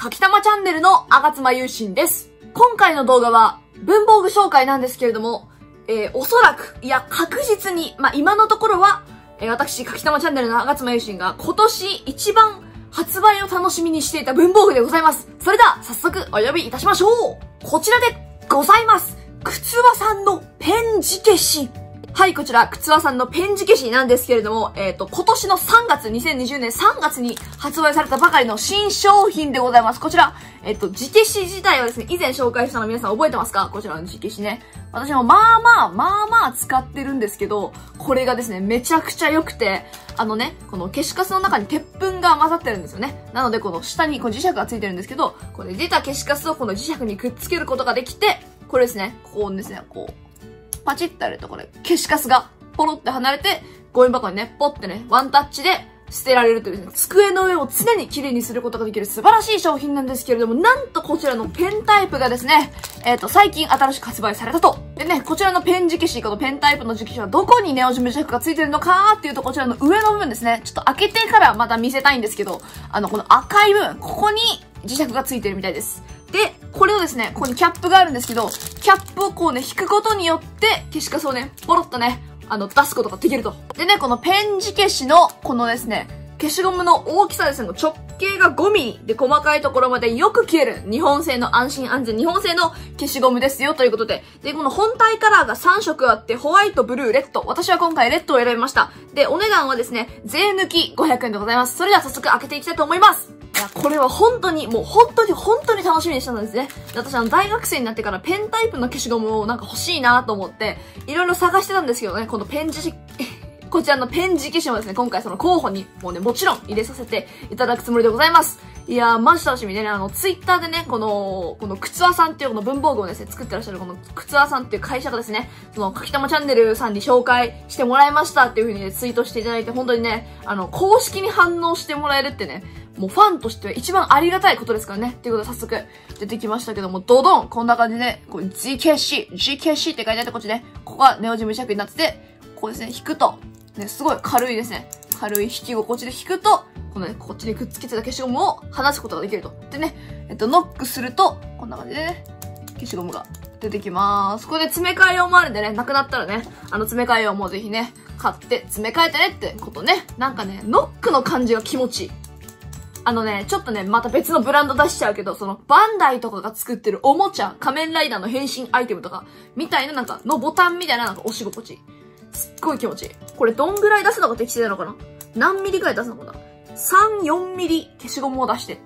かきたまチャンネルのあがつまゆうしんです。今回の動画は文房具紹介なんですけれども、おそらく、いや確実に、今のところは、私、かきたまチャンネルのあがつまゆうしんが今年一番発売を楽しみにしていた文房具でございます。それでは早速お呼びいたしましょう。こちらでございます。くつわさんのペン字消し。はい、こちら、くつわさんのペン字消しなんですけれども、今年の3月、2020年3月に発売されたばかりの新商品でございます。こちら、字消し自体はですね、以前紹介したの皆さん覚えてますか？こちらの字消しね。私もまあまあ使ってるんですけど、これがですね、めちゃくちゃ良くて、この消しカスの中に鉄粉が混ざってるんですよね。なので、この下にこう磁石がついてるんですけど、これ出た消しカスをこの磁石にくっつけることができて、これですね、こうですね、こう、パチッとやるとこれ、消しカスがポロって離れて、ゴミ箱にね、ポってね、ワンタッチで捨てられるというですね、机の上を常に綺麗にすることができる素晴らしい商品なんですけれども、なんとこちらのペンタイプがですね、最近新しく発売されたと。でね、こちらのペン字消し、このペンタイプの字消しはどこにネオジム磁石がついてるのかっていうと、こちらの上の部分ですね。ちょっと開けてからまた見せたいんですけど、この赤い部分、ここに磁石がついてるみたいです。で、これをですね、ここにキャップがあるんですけど、キャップをこうね、引くことによって、消しカスをね、ポロッとね、出すことができると。でね、このペン字消しの、このですね、消しゴムの大きさですね、直径が5ミリで細かいところまでよく消える日本製の安心安全日本製の消しゴムですよということで。で、この本体カラーが3色あって、ホワイト、ブルー、レッド。私は今回レッドを選びました。で、お値段はですね、税抜き500円でございます。それでは早速開けていきたいと思います。いや、これは本当に、もう本当に楽しみにしたんですね。私大学生になってからペンタイプの消しゴムをなんか欲しいなと思って、いろいろ探してたんですけどね、このこちらのペン字消しもですね、今回その候補にもうね、もちろん入れさせていただくつもりでございます。いやー、マジ楽しみでね、ツイッターでね、このくつわさんっていうこの文房具をですね、作ってらっしゃるこのくつわさんっていう会社がですね、そのかきたまチャンネルさんに紹介してもらいましたっていう風にね、ツイートしていただいて、本当にね、公式に反応してもらえるってね、もうファンとしては一番ありがたいことですからね。っていうことで早速出てきましたけども、ドドンこんな感じでね、こう、字消しって書いてあって、こっちね、ここがネオジム磁石になってて、こうですね、引くと、ね、すごい軽いですね。軽い引き心地で引くと、このね、こっちにくっつけてた消しゴムを離すことができると。でね、ノックすると、こんな感じでね、消しゴムが出てきまーす。これで詰め替え用もあるんでね、なくなったらね、詰め替え用もぜひね、買って詰め替えてねってことね。なんかね、ノックの感じが気持ちいい。ちょっとね、また別のブランド出しちゃうけど、その、バンダイとかが作ってるおもちゃ、仮面ライダーの変身アイテムとか、みたいななんか、のボタンみたいななんか押し心地。すっごい気持ちいい。これどんぐらい出すのが適正なのかな？何ミリぐらい出すのかな？ 3、4ミリ消しゴムを出してって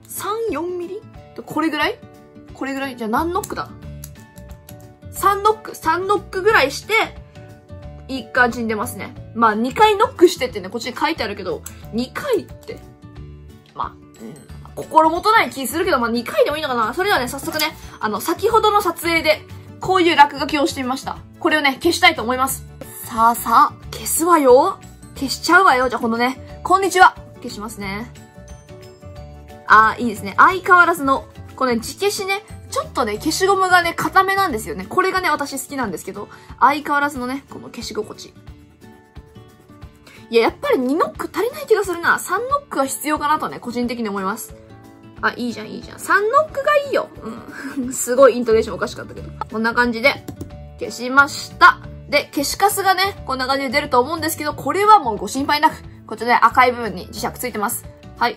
。3、4ミリ？これぐらい？これぐらい？じゃあ何ノックだ？ 3 ノックぐらいして、いい感じに出ますね。まあ2回ノックしてってね、こっちに書いてあるけど、2回って、心もとない気するけど、2回でもいいのかな？それではね、早速ね、先ほどの撮影で、こういう落書きをしてみました。これをね、消したいと思います。さあ、消すわよ。消しちゃうわよ。じゃあ、このね、こんにちは。消しますね。いいですね。相変わらずの、このね、字消しね、ちょっとね、消しゴムがね、硬めなんですよね。これがね、私好きなんですけど、相変わらずのね、この消し心地。いや、やっぱり2ノック足りない気がするな。3ノックは必要かなとね、個人的に思います。いいじゃん。3ノックがいいよ。すごいイントネーションおかしかったけど。こんな感じで、消しました。で、消しカスがね、こんな感じで出ると思うんですけど、これはもうご心配なく、こちらね、赤い部分に磁石ついてます。はい。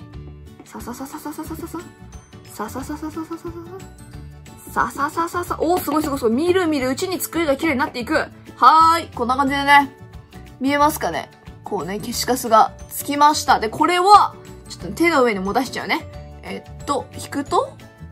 おー、すごい。みるみるうちに机が綺麗になっていく。はーい。こんな感じでね、見えますかね？こうね、消しカスがつきました。で、これは、ちょっと手の上にも出しちゃうね。引くと、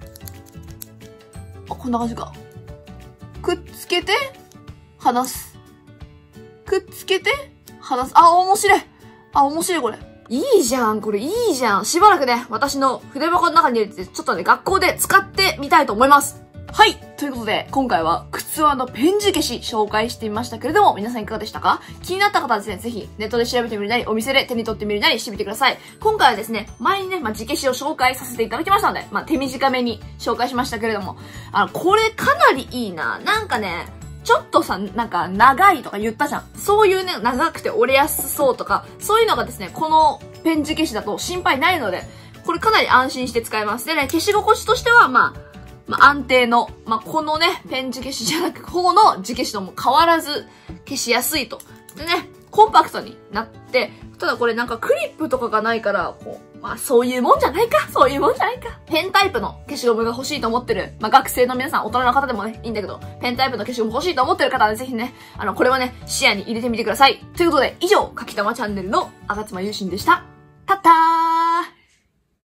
こんな感じか。くっつけて、離す。くっつけて、離す。面白い。面白いこれ。いいじゃん、これいいじゃん。しばらくね、私の筆箱の中に入れて、ちょっとね、学校で使ってみたいと思います。はい。ということで、今回は、くつわのペン字消し紹介してみましたけれども、皆さんいかがでしたか？気になった方はですね、ぜひ、ネットで調べてみるなり、お店で手に取ってみるなりしてみてください。今回はですね、前にね、字消しを紹介させていただきましたので、手短めに紹介しましたけれども、これかなりいいな。なんかね、ちょっとさ、なんか長いとか言ったじゃん。そういうね、長くて折れやすそうとか、そういうのがですね、このペン字消しだと心配ないので、 これかなり安心して使えます。でね、消し心地としては、安定の、このね、ペン字消しじゃなく、方の字消しとも変わらず消しやすいと。でね、コンパクトになって、ただこれなんかクリップとかがないから、そういうもんじゃないか。そういうもんじゃないか。ペンタイプの消しゴムが欲しいと思ってる。学生の皆さん、大人の方でもね、いいんだけど、ペンタイプの消しゴム欲しいと思ってる方はぜひね、これはね、視野に入れてみてください。ということで、以上、かきたまチャンネルのあがつまゆうしんでした。たったー